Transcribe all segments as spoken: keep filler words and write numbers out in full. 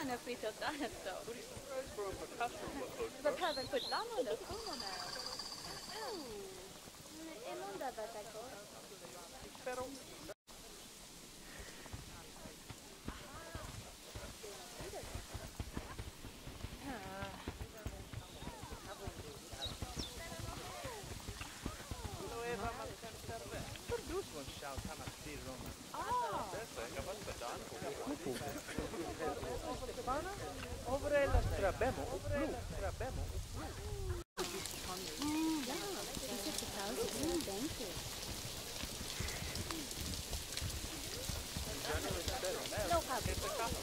Aina flyttat annat då. Vad behöver på ett land då kommer med. En onda vart går. Pero Over la strabemo, strabemo, strabemo. Mm, ja, det är så tausend, mm, thank you. Okapi.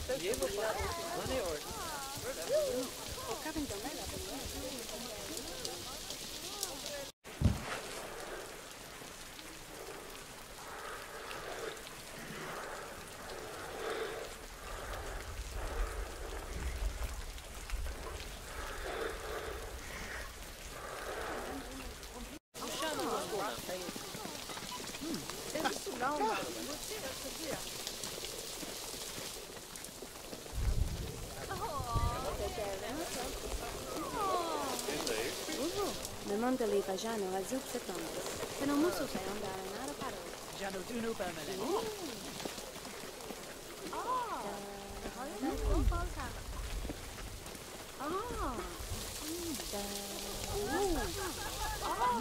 Okapi don't like that. Le mondo lì va già nella zuppa tanto. Se non muso sai andare a nada paro. Già non tu non per me. Ah. Har du någon fotboll här? Ah.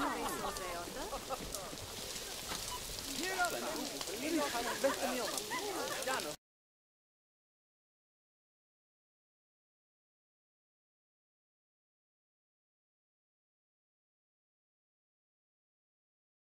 Ah.